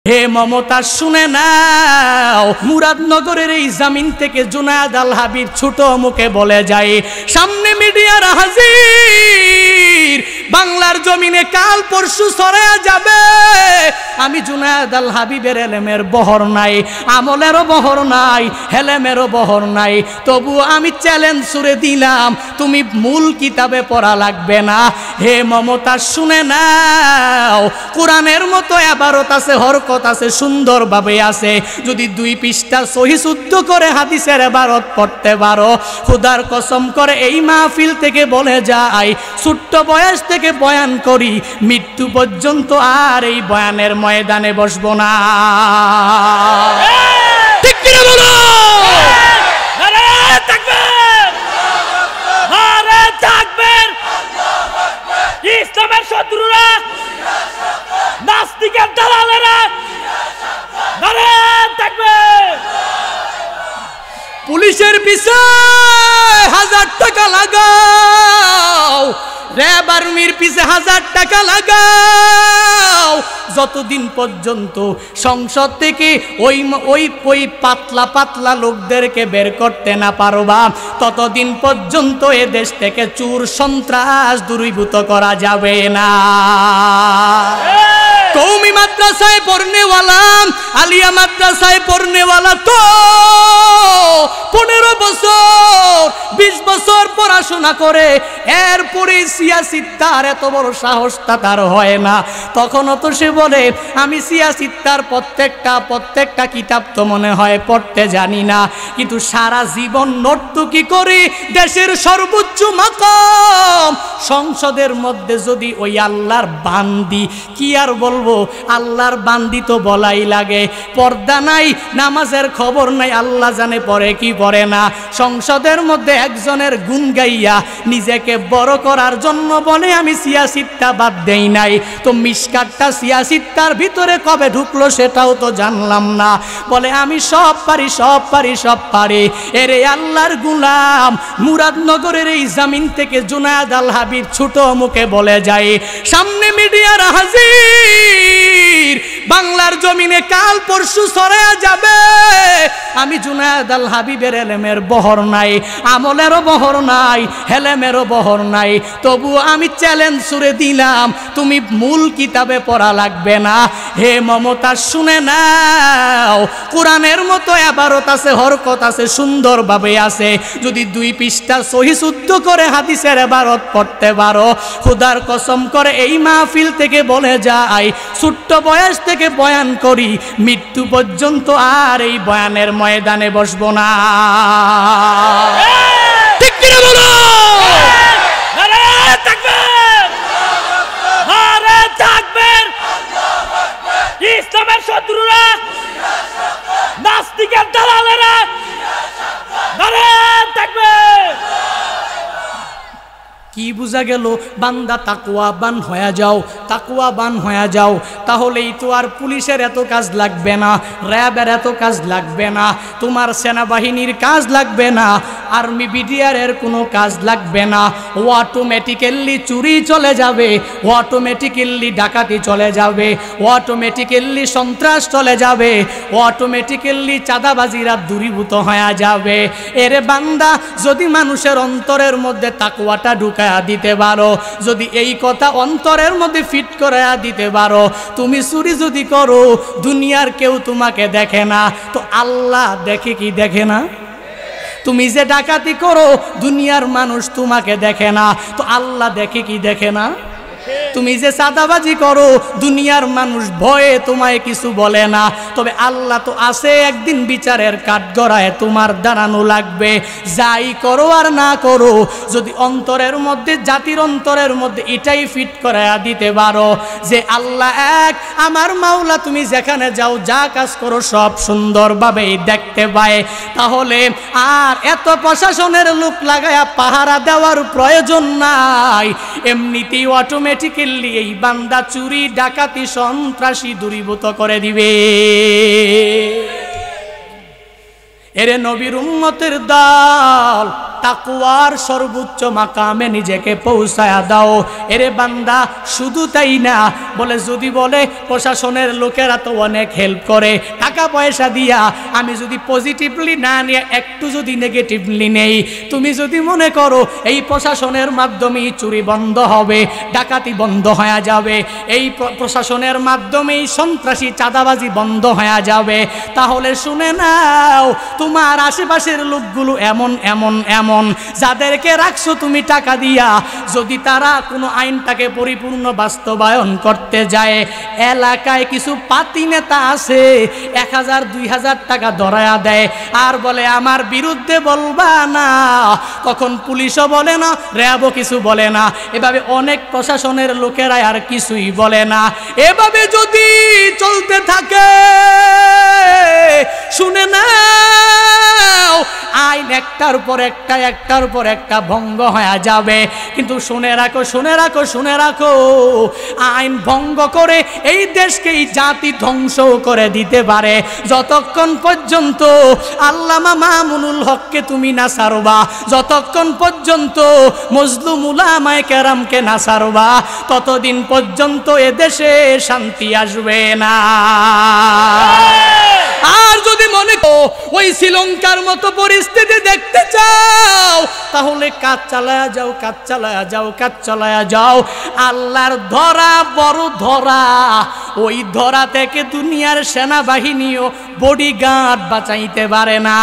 হে মমতা শুনে নাও, মুরাদনগরের এই জমিন থেকে জুনায়েদ আল হাবিব ছোট মুখে বলে যায়, সামনে মিডিয়ার হাজির, বাংলার জমিনে কাল পরশু ছড়ায়া যাবে। আমি জুনায়েদ আল হাবিবের এলেমের বহর নাই, আমলেরও বহর নাই, হেলেমেরও বহর নাই, তবু আমি চ্যালেঞ্জ ছুড়ে দিলাম, তুমি মূল কিতাবে পড়া লাগবে না। হে মমতা শুনে নাও, কোরআনের মতো ইবারত আছে, হরকত আছে, সুন্দরভাবে আছে। যদি 2 পৃষ্ঠা সহি শুদ্ধ করে হাদিসের ইবারত পড়তে পারো, খোদার কসম করে এই মাহফিল থেকে বলে যায়, ছোট্ট বয়স থেকে বয়ান করি, মৃত্যু পর্যন্ত আর এই বয়ানের ময়দানে বসবো না। ঠিক কি না বলো? আরে তাকবীর, আরে তাকবীর। ইসলামের শত্রুরা, নাস্তিকের দালালেরা, আরে তাকবীর। পুলিশের পিছনে 1000 টাকা লাগাও, র‍্যাব আর্মির পিছে 1000 টাকা লাগাও, যতদিন পর্যন্ত সংসদ থেকে ওই পাতলা পাতলা লোকদেরকে বের করতে না পারবা, ততদিন পর্যন্ত এ দেশ থেকে চোর সন্ত্রাস দূরীভূত করা যাবে না। কৌমি মাদ্রাসায় পড়নেওয়ালা, আলিয়া মাদ্রাসায় পড়নেওয়ালা তো 15 বছর 20 বছর পড়াশোনা করে, এরপরে সিয়াসিত্তার এত বড় সাহসটা তার হয় না। তখনও তো সে বলে, আমি সিয়াসিত্তার প্রত্যেকটা কিতাব তো মনে হয় পড়তে জানি না, কিন্তু সারা জীবন নর্তকী করে দেশের সর্বোচ্চ মাকাম সংসদের মধ্যে যদি ওই আল্লাহর বান্দি, কি আর বলবো, আল্লাহর বান্দি তো বলাই লাগে, পর্দা নাই, নামাজের খবর নাই, আল্লাহ জানে পড়ে কি পড়ে না, সংসদের মধ্যে একজনের গুণ গাইয়া নিজেকে বড় করার জন্য বলে আমি সিয়াসিত্তা বাদ দেই নাই। তো মিশকাতটা সিয়াসিত্তার ভিতরে কবে ঢুকলো সেটাও তো জানলাম না, বলে আমি সব পারি সব পারি সব পারি। এরে আল্লাহর গোলাম, মুরাদনগরের এই জমিন থেকে জুনায়েদ আল হাবিব ছোট মুখে বলে যায়, সামনে মিডিয়ার হাজির, বাংলার জমিনে কাল পরশু ছড়ায়া যাবে। আমি জুনায়েদ আল হাবিবের এলেমের বহর নাই, আমলেরও বহর নাই, হেলেমেরও বহর নাই, তবু আমি চ্যালেঞ্জ ছুড়ে দিলাম, তুমি মূল কিতাবে পড়া লাগবে না। হে মমতা শুনে নাও, কোরআনের মতো ইবারত আছে, হরকত আছে, সুন্দরভাবে আছে। যদি 2 পৃষ্ঠা সহি শুদ্ধ করে হাদিসের ইবারত পড়তে পারো, খোদার কসম করে এই মাহফিল থেকে বলে যায়, ছোট্ট বয়স থেকে বয়ান করি, মৃত্যু পর্যন্ত আর এই বয়ানের ময়দানে বসবো না। ঠিক কি না বলো? আরে তাকবীর, আরে তাকবীর। ইসলামের শত্রুরা, নাস্তিকের দালালেরা, আরে তাকবীর। কি বুঝা গেল? বান্দা তাকওয়াবান হয়ে যাও, তাকওয়াবান হয়ে যাও, তাহলেই তো আর পুলিশের এত কাজ লাগবে না, র্যাবের এত কাজ লাগবে না, তোমার সেনাবাহিনীর কাজ লাগবে না, আর্মি বিডিআরের কোনো কাজ লাগবে না। অটোমেটিক্যালি চুরি চলে যাবে, অটোমেটিক্যালি ডাকাতি চলে যাবে, অটোমেটিক্যালি সন্ত্রাস চলে যাবে, অটোমেটিক্যালি চাঁদাবাজিরা দূরীভূত হয়ে যাবে। এরে বান্দা, যদি মানুষের অন্তরের মধ্যে তাকওয়াটা ঢুকায়া দিতে পারো, যদি এই কথা অন্তরের মধ্যে ফিট করায়া দিতে পারো, তুমি চুরি যদি করো, দুনিয়ার কেউ তোমাকে দেখে না, তো আল্লাহ দেখে কি দেখে না? তুমি যে ডাকাতি করো, দুনিয়ার মানুষ তোমাকে দেখে না, তো আল্লাহ দেখে কি দেখে না? তুমি যে চাঁদাবাজি করো, দুনিয়ার মানুষ ভয়ে তোমায় কিছু বলে না, তবে আল্লাহ তো আছে, একদিন বিচারের কাঠগড়ায় তোমার দাঁড়ানো লাগবে। যাই করো আর না করো, যদি অন্তরের মধ্যে, জাতির অন্তরের মধ্যে এটাই ফিট করায়া দিতে পারো যে আল্লাহ এক, আমার মাওলা তুমি যেখানে যাও, যা কাজ করো সব সুন্দরভাবেই দেখতে পায়, তাহলে আর এত প্রশাসনের লোক লাগায়া পাহারা দেওয়ার প্রয়োজন নাই। এমনিতেই অটোমেটিক্যালি এই বান্দা চুরি ডাকাতি সন্ত্রাসী দূরীভূত করে দিবে। এরে নবীর উম্মতের দল, তাকওয়ার সর্বোচ্চ মাকামে নিজেকে পৌঁছায়া দাও। এরে বান্দা শুধু তাই না, বলে যদি বলে প্রশাসনের লোকেরা তো অনেক হেল্প করে টাকা পয়সা দিয়া, আমি যদি পজিটিভলি না নিয়ে একটু যদি নেগেটিভলি নেই, তুমি যদি মনে করো এই প্রশাসনের মাধ্যমেই চুরি বন্ধ হবে, ডাকাতি বন্ধ হয়ে যাবে, এই প্রশাসনের মাধ্যমেই সন্ত্রাসী চাঁদাবাজি বন্ধ হয়ে যাবে, তাহলে শুনে নাও তোমার আশেপাশের লোকগুলো এমন এমন এমন যাদেরকে রাখছো তুমি টাকা দিয়া, যদি তারা কোনো আইনটাকে পরিপূর্ণ বাস্তবায়ন করতে যায়, এলাকায় কিছু পাতি নেতা আছে 1000 2000 টাকা ধরায়া দেয় আর বলে আমার বিরুদ্ধে বলবা না, তখন পুলিশও বলে না, র্যাবও কিছু বলে না, এভাবে অনেক প্রশাসনের লোকেরা আর কিছুই বলে না। এভাবে যদি চলতে থাকে শুনে নাও আইন একটার পর একটা একটার পর একটা ভঙ্গ হয়ে যাবে। কিন্তু শুনে রাখো শুনে রাখো শুনে রাখো, আইন ভঙ্গ করে এই দেশকে এই জাতি ধ্বংস করে দিতে পারে যতক্ষণ পর্যন্ত আল্লামা মামুনুল হককে তুমি না ছাড়বা, যতক্ষণ পর্যন্ত মজলুম উলামায়ে কেরামকে না ছাড়বা, ততদিন পর্যন্ত এদেশে শান্তি আসবে না। আর যদি মনে করো ওই শ্রীলঙ্কার মতো পরিস্থিতি দেখতে চাও, তাহলে কাজ চালায়া যাও, কাজ চালায়া যাও, কাজ চালায়া যাও। আল্লাহর ধরা বড় ধরা, ওই ধরা থেকে দুনিয়ার সেনাবাহিনীও বডিগার্ড বাঁচাইতে পারে না।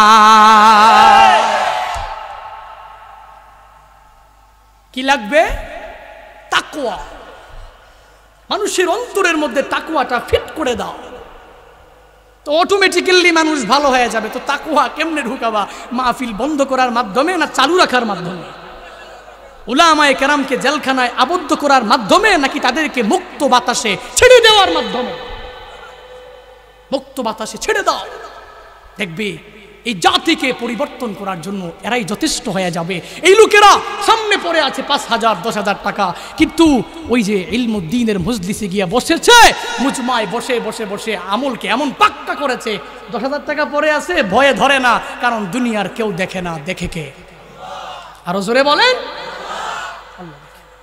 কি লাগবে? তাকওয়া। মানুষের অন্তরের মধ্যে তাকওয়াটা ফিট করে দাও, তো অটোমেটিক্যালি মানুষ ভালো হয়ে যাবে। তো তাকওয়া কেমনে ঢুকাবা? মাহফিল বন্ধ করার মাধ্যমে না চালু রাখার মাধ্যমে? উলামায়ে কেরামকে জেলখানায় আবদ্ধ করার মাধ্যমে নাকি তাদেরকে মুক্ত বাতাসে ছেড়ে দেওয়ার মাধ্যমে? মুক্ত বাতাসে ছেড়ে দাও, দেখবে এই জাতিকে পরিবর্তন করার জন্য এরাই যথেষ্ট হয়ে যাবে। এই লোকেরা সামনে পড়ে আছে 5000 10,000 টাকা, কিন্তু ওই যে ইলমুদ্দিনের মজলিসে গিয়ে বসেছে, মুজমায় বসে বসে বসে আমলকে এমন পাক্কা করেছে, 10,000 টাকা পড়ে আছে, ভয়ে ধরে না, কারণ দুনিয়ার কেউ দেখে না, দেখে কে? আরো জোরে বলেন, আল্লাহ।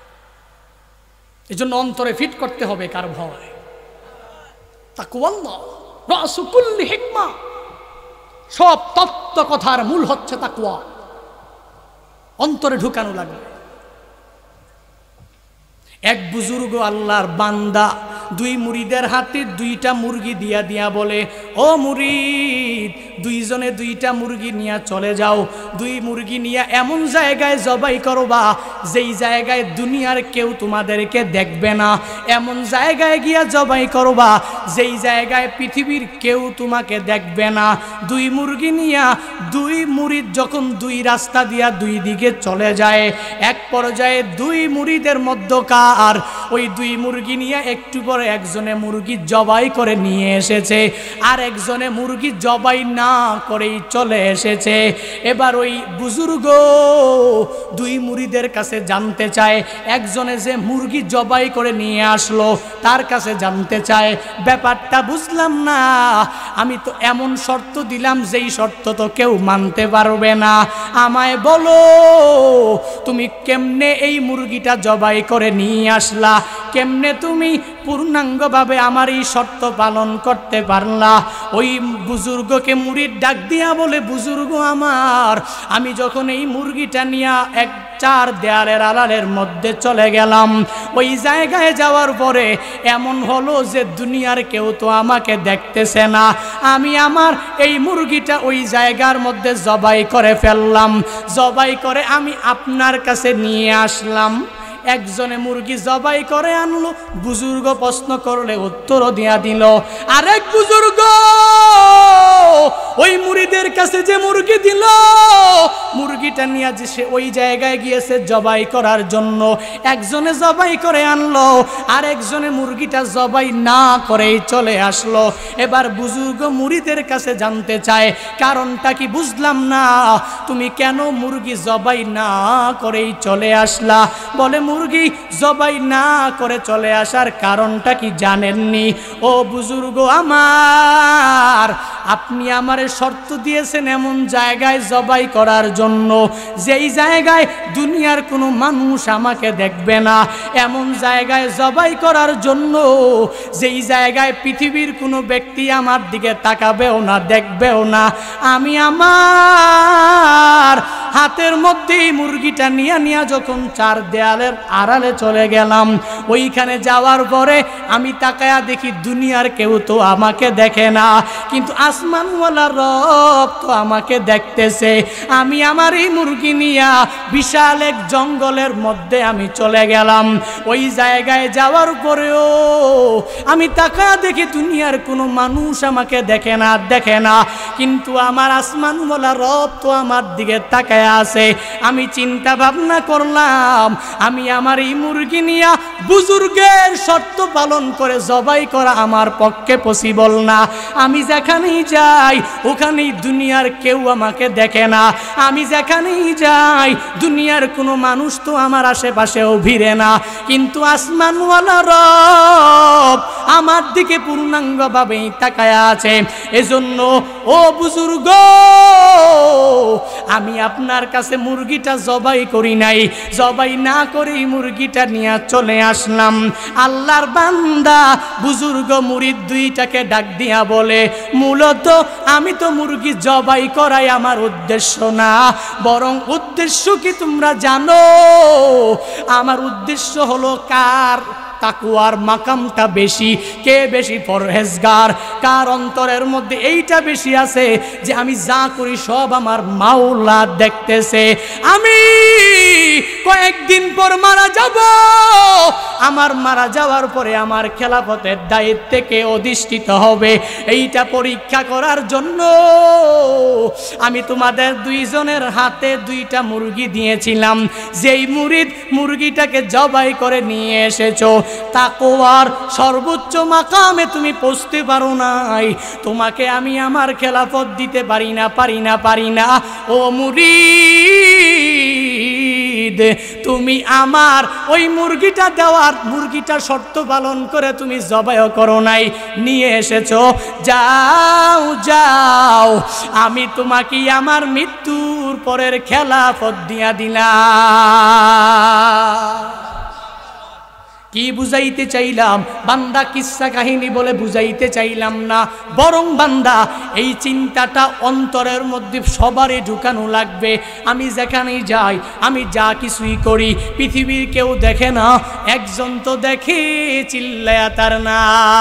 এই জন্য অন্তরে ফিট করতে হবে কার ভয়? তাকওয়াল্লাহ রাসু কুল্লি হিকমা। সব তত্ত্ব কথার মূল হচ্ছে তাকওয়া, অন্তরে ঢুকানো লাগবে। এক বুজুর্গ আল্লাহর বান্দা দুই মুরিদের হাতে 2টা মুরগি দিয়া দিয়া বলে, ও মুরিদ, দুইজনে 2টা মুরগি নিয়ে চলে যাও, 2 মুরগি নিয়ে এমন জায়গায় জবাই করবা যেই জায়গায় দুনিয়ার কেউ তোমাদেরকে দেখবে না, এমন জায়গায় গিয়া জবাই করবা যেই জায়গায় পৃথিবীর কেউ তোমাকে দেখবে না। 2 মুরগি নিয়া 2 মুরিদ যখন 2 রাস্তা দিয়া 2 দিকে চলে যায়, এক পর্যায়ে 2 মুরিদের মধ্যকার ওই 2 মুরগি নিয়ে একটু পরে একজনে মুরগি জবাই করে নিয়ে এসেছে, আর একজনে মুরগি জবাই না করেই চলে এসেছে। এবার ওই বুজুর্গ 2 মুরিদের কাছে জানতে চায়, একজনে যে মুরগি জবাই করে নিয়ে আসলো তার কাছে জানতে চায়, ব্যাপারটা বুঝলাম না, আমি তো এমন শর্ত দিলাম যেই শর্ত তো কেউ মানতে পারবে না, আমায় বলো তুমি কেমনে এই মুরগিটা জবাই করে নিয়ে আসলা, কেমনে তুমি পূর্ণাঙ্গভাবে আমার এই শর্ত পালন করতে পারলা? ওই বুজুর্গকে মুরিদ ডাক দিয়া বলে, বুজুর্গ আমার, আমি যখন এই মুরগিটা নিয়ে 4 দেয়ালের আড়ালের মধ্যে চলে গেলাম, ওই জায়গায় যাওয়ার পরে এমন হলো যে দুনিয়ার কেউ তো আমাকে দেখতেছে না, আমি আমার এই মুরগিটা ওই জায়গার মধ্যে জবাই করে ফেললাম, জবাই করে আমি আপনার কাছে নিয়ে আসলাম। একজনে মুরগি জবাই করে আনলো, বুজুর্গ প্রশ্ন করলে উত্তরও দিয়া দিল। আরেক বুজুর্গ ওই মুরিদের কাছে যে মুরগি দিল, মুরগিটা নিয়ে যে সে ওই জায়গায় গিয়েছে জবাই করার জন্য, একজনে জবাই করে আনলো, আর একজনে মুরগিটা জবাই না করেই চলে আসলো। এবার বুজুর্গ মুরিদের কাছে জানতে চায়, কারণটা কি বুঝলাম না, তুমি কেন মুরগি জবাই না করেই চলে আসলা? বলে, মুরগি জবাই না করে চলে আসার কারণটা কি জানেননি? ও বুজুর্গ আমার, আপনি আমার আমারে শর্ত দিয়েছেন এমন জায়গায় জবাই করার জন্য যেই জায়গায় দুনিয়ার কোনো মানুষ আমাকে দেখবে না, এমন জায়গায় জবাই করার জন্য যেই জায়গায় পৃথিবীর কোনো ব্যক্তি আমার দিকে তাকাবেও না, দেখবেও না। আমি আমার হাতের মধ্যেই মুরগিটা নিয়ে যখন চার দেয়ালের আড়ালে চলে গেলাম, ওইখানে যাওয়ার পরে আমি তাকায়া দেখি দুনিয়ার কেউ তো আমাকে দেখে না, কিন্তু আসমানওয়ালা রব তো আমাকে দেখতেছে। আমি আমার এই মুরগি নিয়া বিশাল এক জঙ্গলের মধ্যে আমি চলে গেলাম। ওই জায়গায় যাওয়ার পরেও আমি তাকায়া দেখি দুনিয়ার কোনো মানুষ আমাকে দেখে না, কিন্তু আমার আসমানওয়ালা রব তো আমার দিকে তাকায় আছে। আমি চিন্তা ভাবনা করলাম আমি আমার এই মুরগি নিয়া বুজুর্গের শর্ত পালন করে জবাই করা আমার পক্ষে পসিবল না। আমি যেখানেই যাই ওখানেই দুনিয়ার কেউ আমাকে দেখে না, আমি যেখানেই যাই দুনিয়ার কোনো মানুষ তো আমার আশেপাশেও ভিড়ে না, কিন্তু আসমানওয়ালা রব আমার দিকে পূর্ণাঙ্গভাবেই তাকায় আছে। এজন্য ও বুজুর্গ, আমি আপনার কাছে মুরগিটা জবাই করি নাই, জবাই না করে মুরগিটা নিয়ে চলে আসলাম। আল্লাহর বান্দা বুজুর্গ মুরিদ দুইটাকে ডাক দিয়া বলে, মূলত আমি তো মুরগি জবাই করাই আমার উদ্দেশ্য না, বরং উদ্দেশ্য কি তোমরা জানো? আমার উদ্দেশ্য হলো কার তাকওয়ার মাকামটা বেশি, কে বেশি পরহেজগার, কার অন্তরের মধ্যে এইটা বেশি আছে যে আমি যা করি সব আমার মাওলা দেখতেছে। আমি কয়েকদিন পর মারা যাব, আমার মারা যাওয়ার পরে আমার খেলাফতের দায়িত্বে কে অধিষ্ঠিত হবে এইটা পরীক্ষা করার জন্য আমি তোমাদের দুইজনের হাতে দুইটা মুরগি দিয়েছিলাম। যেই মুরগিটাকে জবাই করে নিয়ে এসেছো, তাকওয়ার সর্বোচ্চ মাকামে তুমি পৌঁছতে পারো নাই, তোমাকে আমি আমার খেলাফত দিতে পারি না। ও মুরিদ, তুমি আমার ওই মুরগিটা শর্ত পালন করে তুমি জবাইও করো নাই, নিয়ে এসেছো, যাও আমি তোমাকে আমার মৃত্যুর পরের খেলাফত দিয়া দিলাম। কি বুঝাইতে চাইলাম? বান্দা কিসসা কাহিনী বলে বুঝাইতে চাইলাম না, বরং বান্দা এই চিন্তাটা অন্তরের মধ্যে সবারই ঢুকানো লাগবে। আমি যেখানেই যাই, আমি যা কিছুই করি, পৃথিবীর কেউ দেখে না, একজন তো দেখে, চিল্লায়া তার না।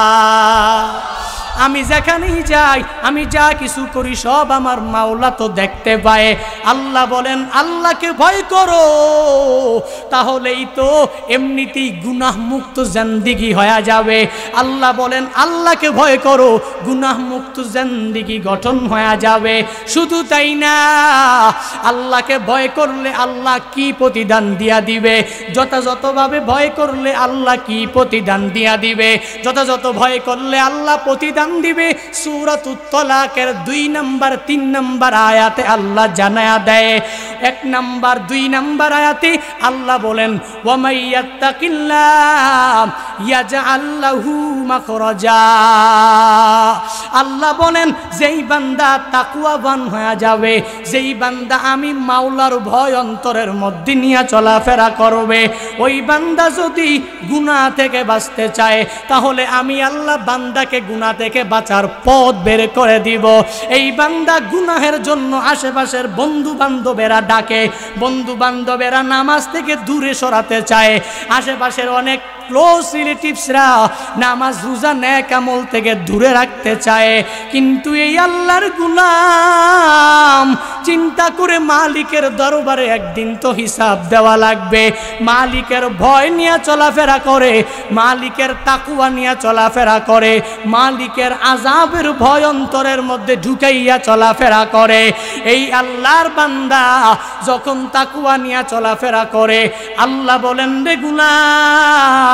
আমি যেখানেই যাই, আমি যা কিছু করি সব আমার মাওলা তো দেখতে পায়। আল্লাহ বলেন আল্লাহকে ভয় করো, তাহলেই তো এমনিতেই গুনাহ মুক্ত জিন্দেগি হয়ে যাবে। আল্লাহ বলেন আল্লাহকে ভয় করো, গুনাহ মুক্ত জিন্দেগি গঠন হয়ে যাবে। শুধু তাই না, আল্লাহকে ভয় করলে আল্লাহ কি প্রতিদান দিয়া দিবে, যথাযথভাবে ভয় করলে আল্লাহ কি প্রতিদান দিয়া দিবে, যথাযথ ভয় করলে আল্লাহ প্রতিদান দিবে। সূরাতুত তালাকের 2 নম্বর 3 নম্বর আয়াতে আল্লাহ জানায়া দেয়। 1 নম্বর 2 নম্বর আয়াতে আল্লাহ বলেন ওয়া মাইয়াত্তাকিল্লাহ ইয়াজআল লাহু মাখরাজা। আল্লাহ বলেন যেই বান্দা তাকওয়াবান হয়ে যাবে, যেই বান্দা আমি মাওলার ভয় অন্তরের মধ্যে নিয়ে চলাফেরা করবে, ওই বান্দা যদি গুনাহ থেকে বাঁচতে চায় তাহলে আমি আল্লাহ বান্দাকে গুনাহ থেকে বাঁচার পথ বের করে দিব। এই বান্দা গুনাহের জন্য আশেপাশের বন্ধু বান্ধবেরা ডাকে, বন্ধু বান্ধবেরা নামাজ থেকে দূরে সরাতে চায়, আশেপাশের অনেক ক্লোজ রিলেটিভসরা নামাজ রোজা নেক আমল থেকে দূরে রাখতে চায়, কিন্তু এই আল্লাহর গোলাম চিন্তা করে মালিকের দরবারে একদিন তো হিসাব দেওয়া লাগবে। মালিকের ভয় নিয়ে চলাফেরা করে, মালিকের তাকওয়া নিয়ে চলাফেরা করে, মালিকের আযাবের ভয় অন্তরের মধ্যে ঢুকাইয়া চলাফেরা করে। এই আল্লাহর বান্দা যখন তাকওয়া নিয়ে চলাফেরা করে, আল্লাহ বলেন রে গোলাম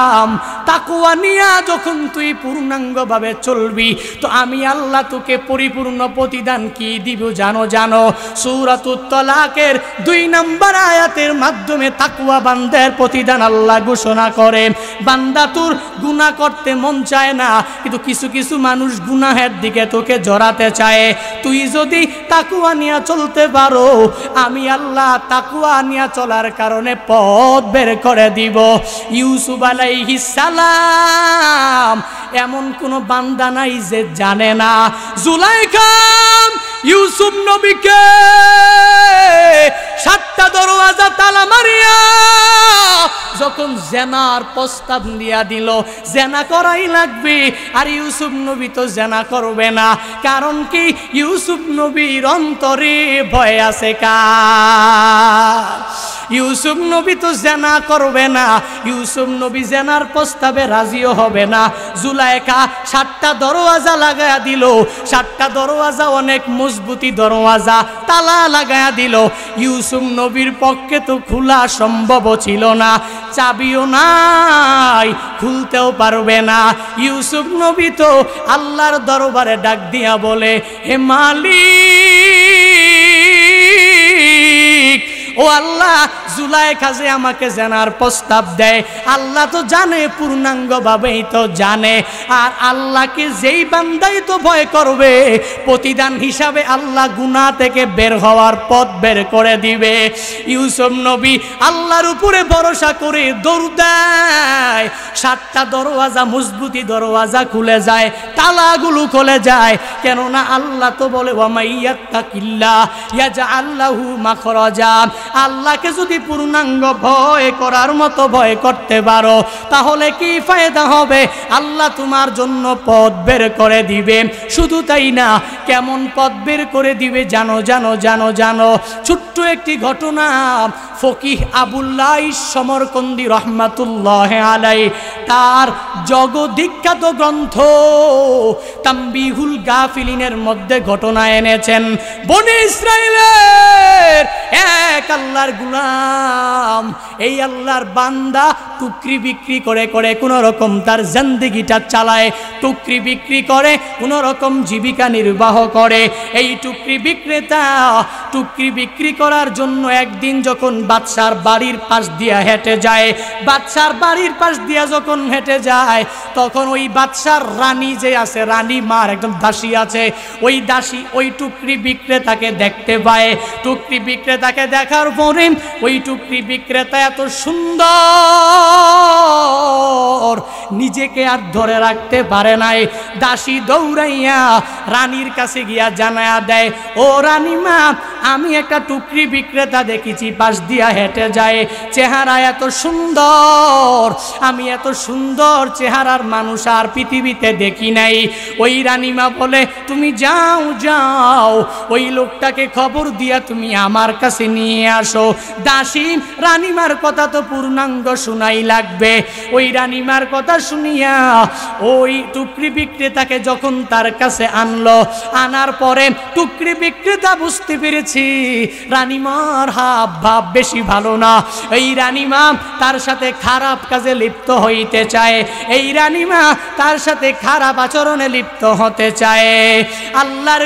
তাকওয়া নিয়া যখন তুই পূর্ণাঙ্গভাবে চলবি তো আমি আল্লাহ তোকে পরিপূর্ণ প্রতিদান কি দিব জানো সূরাতুত তালাকের 2 নম্বর আয়াতের মাধ্যমে তাকওয়া বান্দার প্রতিদান আল্লাহ ঘোষণা করে। বান্দা তোর গুনাহ করতে মন চায় না, কিন্তু কিছু কিছু মানুষ গুনাহের দিকে তোকে জড়াতে চায়। তুই যদি তাকওয়া নিয়ে চলতে পারো আমি আল্লাহ তাকওয়া নিয়ে চলার কারণে পথ বের করে দিব। ইউসুফ আলাইহিস সালাম এমন কোন বান্দা নাই যে জানে না জুলাইখা ইউসুফ নবীকে 7টা দরওয়াজা তালা মারিয়া যখন জেনার প্রস্তাব দিয়া দিল, জেনা করাই লাগবে। আর ইউসুফ নবী তো জেনা করবে না, কারণ কি ইউসুফ নবীর অন্তরে ভয় আছে কার? ইউসুফ নবী তো জেনা করবে না, ইউসুফ নবী জেনার প্রস্তাবে রাজিও হবে না। জুলাইখা 7টা দরওয়াজা লাগায়া দিল, 7টা দরওয়াজা অনেক মজবুতি দরওয়াজা, তালা লাগায়া দিল। ইউসুফ নবীর পক্ষে তো খোলা সম্ভব ছিল না, চাবিও নাই, খুলতেও পারবে না। ইউসুফ নবী তো আল্লাহর দরবারে ডাক দিয়া বলে, হে মালিক, ও আল্লাহ, জুলাইখা যে আমাকে জানার প্রস্তাব দেয়, আল্লাহ তো জানে, পূর্ণাঙ্গভাবেই তো জানে। আর আল্লাহকে যেই বান্দাই তো ভয় করবে, প্রতিদান হিসাবে আল্লাহ গুনাহ থেকে বের হওয়ার পথ বের করে দিবে। ইউসুফ নবী আল্লাহর উপরে ভরসা করে দৌড় দেয়, 7টা দরওয়াজা মজবুতি দরওয়াজা খুলে যায়, তালাগুলো খুলে যায়। কেননা আল্লাহ তো বলে ওয়া মাইয়াত্তাকিল্লাহ ইয়াজআল লাহু মাখরাজা। আল্লাহকে যদি পূর্ণাঙ্গ ভয় করার মতো ভয় করতে পারো তাহলে কি ফায়দা হবে? আল্লাহ তোমার জন্য পথ বের করে দিবে। শুধু তাই না, কেমন পথ বের করে দিবে জানো? ছোট্ট একটি ঘটনা। ফকিহ আবুল্লাহ সমরকন্দি রহমাতুল্লাহ আলাইহি তার জগদ্বিখ্যাত গ্রন্থ তামবিহুল গাফিলিনের মধ্যে ঘটনা এনেছেন। বনি ইসরাইলের এক আল্লাহর গোলাম, এই আল্লাহর বান্দা টুকরি বিক্রি করে কোন রকম তার জিন্দেগিটা চালায়, টুকরি বিক্রি করে কোন রকম জীবিকা নির্বাহ করে। এই টুকরি বিক্রেতা টুকরি বিক্রি করার জন্য একদিন যখন বাদশার বাড়ির পাশ দিয়া হেঁটে যায়, বাদশার বাড়ির পাশ দিয়া যখন হেঁটে যায় তখন ওই বাদশার রানী যে আছে, রানী মার একদম দাসী আছে, ওই দাসী ওই টুকরি বিক্রেতাকে দেখতে পায়। টুকরি বিক্রেতাকে দেখার পরে ওই টুকরি বিক্রেতা এত সুন্দর নিজেকে আর ধরে রাখতে পারে নাই। দাসী দৌড়াইয়া রানীর কাছে গিয়া জানায়া দেয়, ও রানীমা, আমি একটা টুকরি বিক্রেতা দেখেছি পাশ দিয়া হেঁটে যায়, চেহারা এত সুন্দর, আমি এত সুন্দর চেহারার মানুষ আর পৃথিবীতে দেখি নাই। ওই রানীমা বলে, তুমি যাও ওই লোকটাকে খবর দিয়া তুমি আমার কাছে নিয়ে আসো। দাসী রানীমার কথা তো পূর্ণাঙ্গ শোনাই লাগবে। ওই রানীমার কথা শুনিয়া ওই টুকরি বিক্রেতাকে যখন তার কাছে আনলো, আনার পরে টুকরি বিক্রেতা বুঝতে পেরেছি রানীমার হাব ভাব বেশি ভালো না। এই রানীমা তার সাথে খারাপ কাজে লিপ্ত হইতে চায়, এই রানীমা তার সাথে খারাপ আচরণে লিপ্ত হতে চায়। আল্লাহর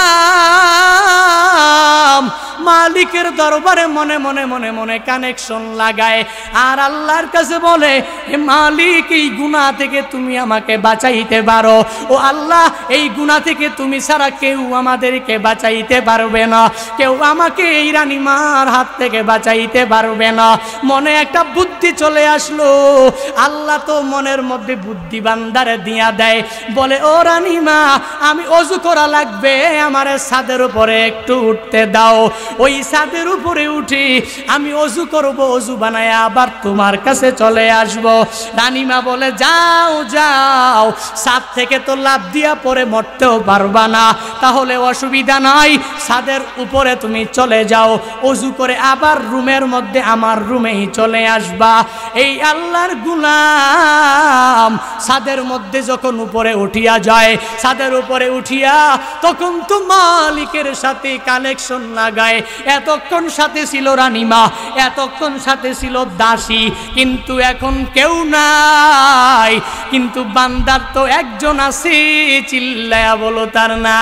গোলাম মালিকের দরবারে মনে মনে কানেকশন লাগায় আর আল্লাহর কাছে বলে, হে মালিক, এই গুনাহ থেকে তুমি আমাকে বাঁচাইতে পারো। ও আল্লাহ, এই গুনাহ থেকে তুমি ছাড়া কেউ আমাদেরকে বাঁচাইতে পারবে না, কেউ আমাকে এই রানীমার হাত থেকে বাঁচাইতে পারবে না। মনে একটা বুদ্ধি চলে আসলো। আল্লাহ তো মনের মধ্যে বুদ্ধি বান্দারে দিয়া দেয়, বলে, ও রানীমা, আমি অজু করা লাগবে, আমার ছাদের উপরে একটু উঠতে দাও। ওই ছাদের উপরে উঠি আমি অজু করব, অজু বানায় আবার তোমার কাছে চলে আসব। রানীমা বলে, যাও, ছাদ থেকে তো লাফ দিয়া পরে মরতেও পারবা না, তাহলে অসুবিধা নাই, ছাদের উপরে তুমি চলে যাও, অজু করে আবার রুমের মধ্যে আমার রুমেই চলে আসবা। এই আল্লাহর গোলাম ছাদের মধ্যে যখন উপরে উঠিয়া যায়, ছাদের উপরে উঠিয়া তখন তো মালিকের সাথে কানেকশন লাগায়। এতক্ষণ সাথে ছিল রানীমা, এতক্ষণ সাথে ছিল দাসী, কিন্তু এখন কেউ নাই। কিন্তু বান্দার তো একজন আছে, চিল্লায়া বলো তার না।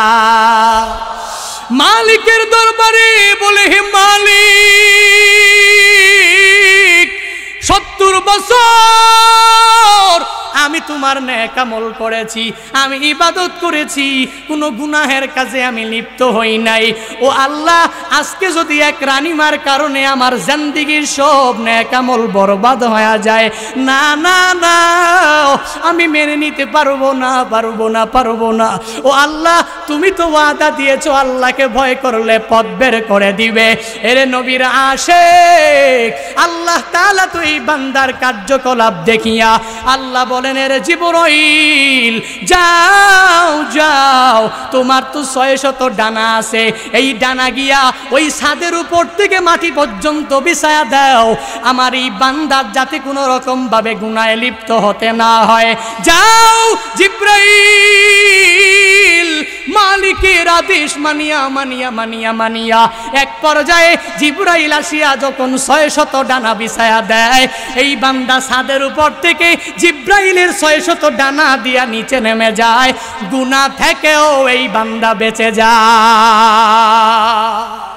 মালিকের দরবারে বলে, হে মালিক, 70 বছর আমি তোমার নেক আমল করেছি, আমি ইবাদত করেছি, কোনো গুনাহের কাজে আমি লিপ্ত হই নাই। ও আল্লাহ, আজকে যদি এক রানীমার কারণে আমার জিন্দেগীর সব নেক আমল বরবাদ হয়ে যায়, না না না, আমি মেনে নিতে পারবো না, পারবো না, পারবো না। ও আল্লাহ, তুমি তো ওয়াদা দিয়েছো আল্লাহকে ভয় করলে পথ বের করে দিবে। এরে নবীর আশিক, আল্লাহ তাআলা তো এই বান্দার কার্যকলাপ দেখিয়া আল্লাহ বলেন, এরে জিবরাইল, যাও যাও, তোমার তো 600 ডানা আছে, এই ডানা গিয়া ওই ছাদের উপর থেকে মাটি পর্যন্ত বিছায়া দাও, আমার এই বান্দার যাতে কোনো রকম ভাবে গুনাহে লিপ্ত হতে না হয়। যাও জিবরাইল, মালিকের আদেশ মানিয়া মানিয়া মানিয়া মানিয়া এক পর্যায়ে জিবরাইল আসিয়া যখন 600 ডানা বিছায়া দেয়, এই বান্দা ছাদের উপর থেকে জিবরাইলের 600 ডানা দিয়া নিচে নেমে যায়, গুনাহ থেকেও এই বান্দা বেঁচে যায়।